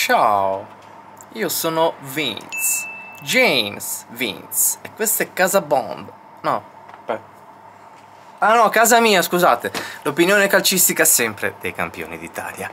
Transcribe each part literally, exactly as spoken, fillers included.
Ciao, io sono Vince, James Vince, e questa è Casa Bomb. No, beh. Ah no, casa mia, scusate. L'opinione calcistica sempre dei campioni d'Italia.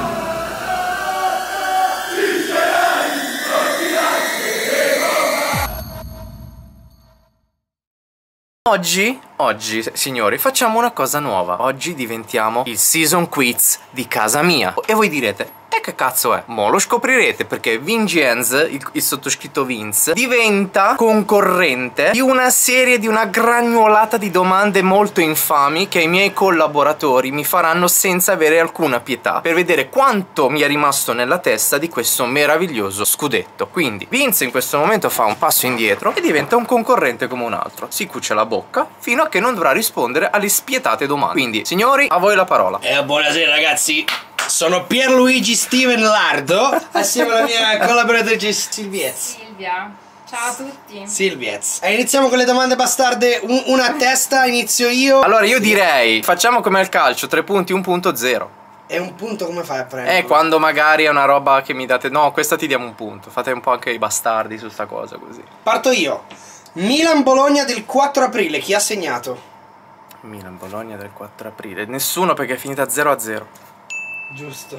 Oggi, oggi, signori, facciamo una cosa nuova. Oggi diventiamo il season quiz di casa mia. E voi direte, e che cazzo è? Mo lo scoprirete, perché Vincenz, il, il sottoscritto Vince, diventa concorrente di una serie, di una gragnolata di domande molto infami che i miei collaboratori mi faranno senza avere alcuna pietà, per vedere quanto mi è rimasto nella testa di questo meraviglioso scudetto. Quindi Vince in questo momento fa un passo indietro e diventa un concorrente come un altro. Si cuce la bocca fino a che non dovrà rispondere alle spietate domande. Quindi, signori, a voi la parola. Eh, buonasera ragazzi, sono Pierluigi Steven Lardo assieme alla mia collaboratrice Silviez. Silvia, ciao a tutti. Silviez. E iniziamo con le domande bastarde, un, una a testa, inizio io. Allora io direi, facciamo come al calcio, tre punti, un punto, zero. E un punto come fai a prendere? Eh, quando magari è una roba che mi date, no, questa ti diamo un punto. Fate un po' anche i bastardi su sta cosa così. Parto io. Milan-Bologna del quattro aprile, chi ha segnato? Milan-Bologna del quattro aprile, nessuno perché è finita zero a zero. Giusto.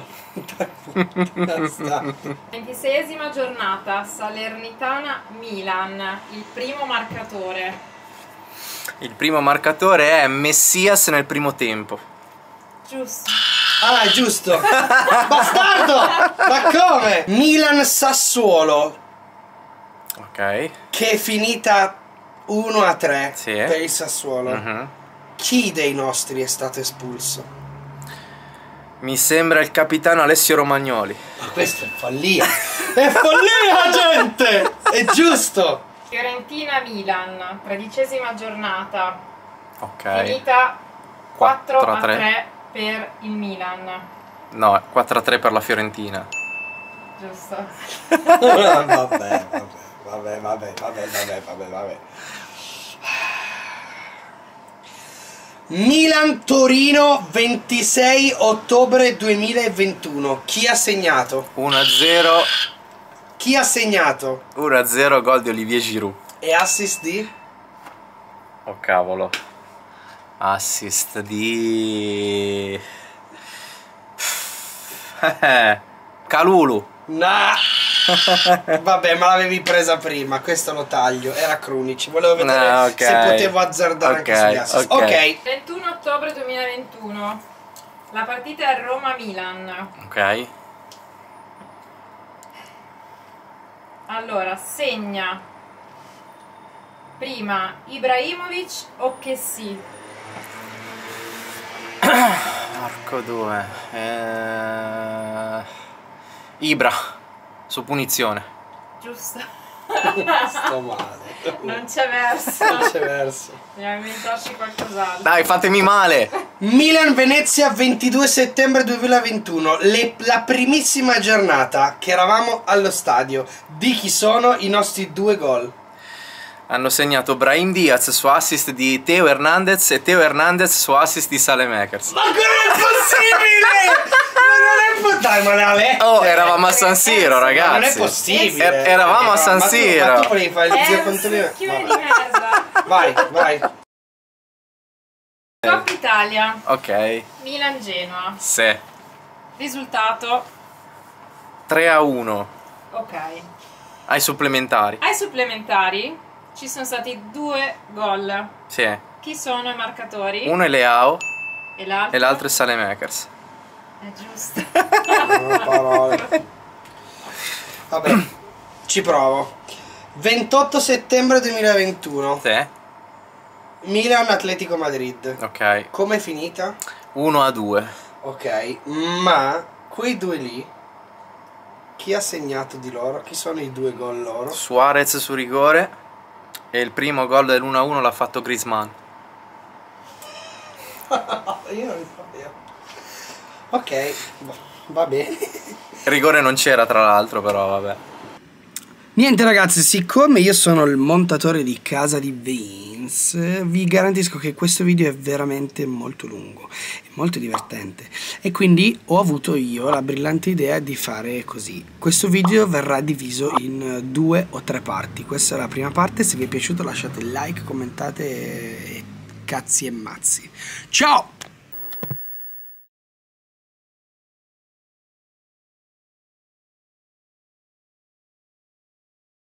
ventiseiesima giornata, Salernitana-Milan, il primo marcatore. Il primo marcatore è Messias nel primo tempo. Giusto. Ah, è giusto. Bastardo! Ma come? Milan-Sassuolo, Ok. che è finita uno a tre, Sì. per il Sassuolo. Mm-hmm. Chi dei nostri è stato espulso? Mi sembra il capitano Alessio Romagnoli. Ma questo è follia. È follia, gente! È giusto. Fiorentina-Milan, tredicesima giornata, Ok. finita quattro quattro a a tre. tre per il Milan. No, quattro a tre per la Fiorentina. Giusto. vabbè, vabbè, vabbè, vabbè, vabbè, vabbè, vabbè, vabbè. Milan-Torino, ventisei ottobre duemilaventuno. Chi ha segnato? uno a zero. Chi ha segnato? uno a zero, gol di Olivier Giroud. E assist di? Oh cavolo. Assist di... Calulu. Nah. Vabbè, ma l'avevi presa prima. Questo lo taglio. Era Krunic. Volevo vedere Ah, ok. se potevo azzardare Ok, anche sugli assist. ok. Ok. ventuno ottobre duemilaventuno, la partita è Roma-Milan. Ok. Allora, segna prima Ibrahimovic o Chessy? Arco due. Eh... Ibra. Su punizione. Giusto. Sto male. Non c'è verso. Non c'è verso. Dobbiamo inventarci qualcos'altro. Dai, fatemi male. Milan-Venezia, ventidue settembre duemilaventuno. Le, la primissima giornata che eravamo allo stadio. Di chi sono i nostri due gol? Hanno segnato Brahim Diaz su assist di Theo Hernandez e Theo Hernandez su assist di Saelemaekers. Ma come è possibile? Ma non è possibile. Dai, ma la lettere. Oh, eravamo a San Siro, ragazzi. Ma non è possibile. Er- eravamo a San Ma tu- Siro. Ma tu volevi fare il È zio un contro succhione di merda. Vai, vai. Coppa Italia, Ok. Milan-Genoa. Sì. Risultato, tre a uno. ok. Ai supplementari. Ai supplementari ci sono stati due gol. Sì. Chi sono i marcatori? Uno è Leao E l'altro? e l'altro è Saelemaekers. È giusto. Non ho parole. Vabbè, ci provo. ventotto settembre duemilaventuno. Sì. Milan-Atletico Madrid. Ok. Com'è finita? uno a due. Ok, ma quei due lì, chi ha segnato di loro? Chi sono i due gol loro? Suarez su rigore e il primo gol dell'uno a uno l'ha fatto Griezmann. Io non lo sapevo. Ok, va bene. Rigore non c'era tra l'altro, però vabbè. Niente ragazzi, siccome io sono il montatore di casa di Vince, vi garantisco che questo video è veramente molto lungo e molto divertente, e quindi ho avuto io la brillante idea di fare così. Questo video verrà diviso in due o tre parti. Questa è la prima parte. Se vi è piaciuto lasciate like, commentate e cazzi e mazzi. Ciao!